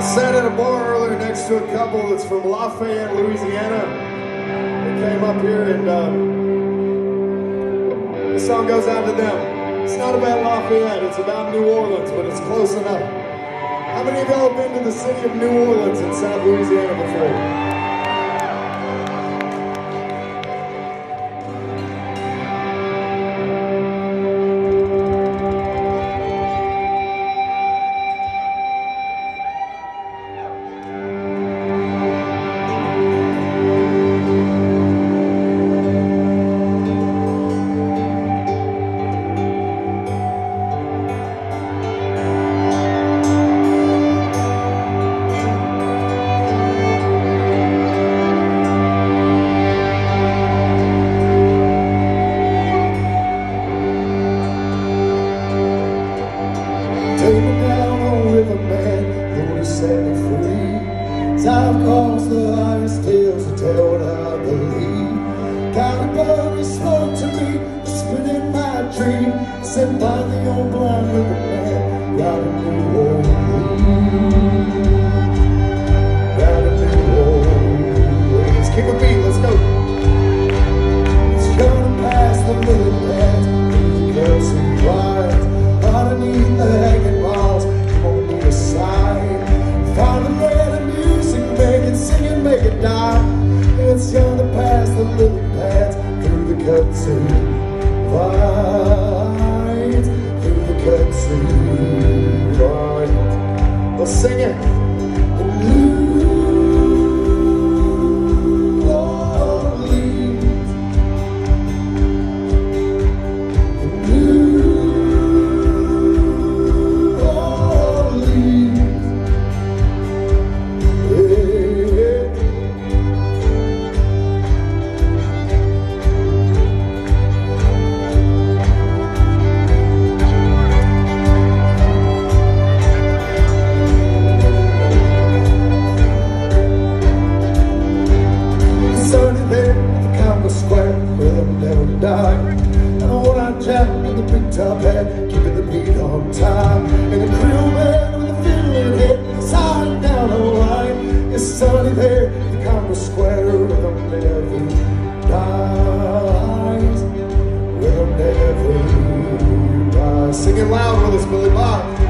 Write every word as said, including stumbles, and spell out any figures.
Sat at a bar earlier next to a couple that's from Lafayette, Louisiana. They came up here and uh, this song goes out to them. It's not about Lafayette, it's about New Orleans, but it's close enough. How many of y'all have been to the city of New Orleans in South Louisiana before? Time calls the highest tales to tell what I believe. Caliburn spoke to me, whispered in my dream. Said by the old blind river man, got a new Orleans. Got a new Orleans. Keep a beat, let's go. It's gonna pass the lily pads through the Kelsey wires. Underneath the hanging walls, you won't need a sign. Find the bread and music, make it sing and make it die. It's gonna pass the lily pads through the kudzu vines, through the kudzu vines. Let's sing it. And all I jack in the big top hat, keeping the beat on time. And a creole man with a fiddling head, sighing down a line. It's sunny there at the Congress Square, rhythm never dies, rhythm never dies. Sing it loud with us, Billy Bob.